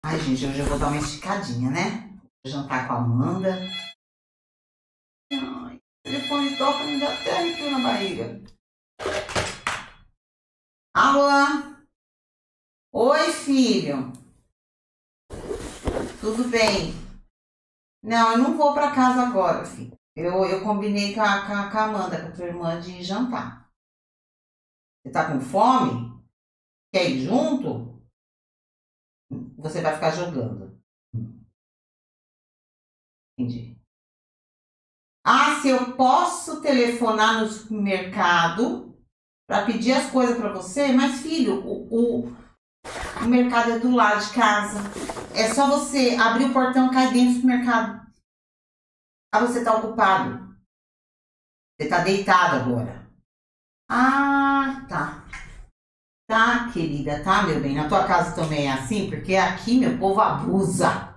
Ai, gente, hoje eu vou dar uma esticadinha, né? Vou jantar com a Amanda. Ai, o telefone toca, me dá até arrepio na barriga. Alô? Oi, filho. Tudo bem? Não, eu não vou pra casa agora, filho. Eu combinei com a Amanda, com a tua irmã, de ir jantar. Você tá com fome? Quer ir junto? Você vai ficar jogando. Entendi. Ah, se eu posso telefonar no supermercado para pedir as coisas para você, mas filho, o mercado é do lado de casa. É só você abrir o portão e cair dentro do supermercado. Ah, você tá ocupado. Você tá deitado agora. Ah, tá. Tá, querida, tá, meu bem? Na tua casa também é assim? Porque aqui, meu povo abusa.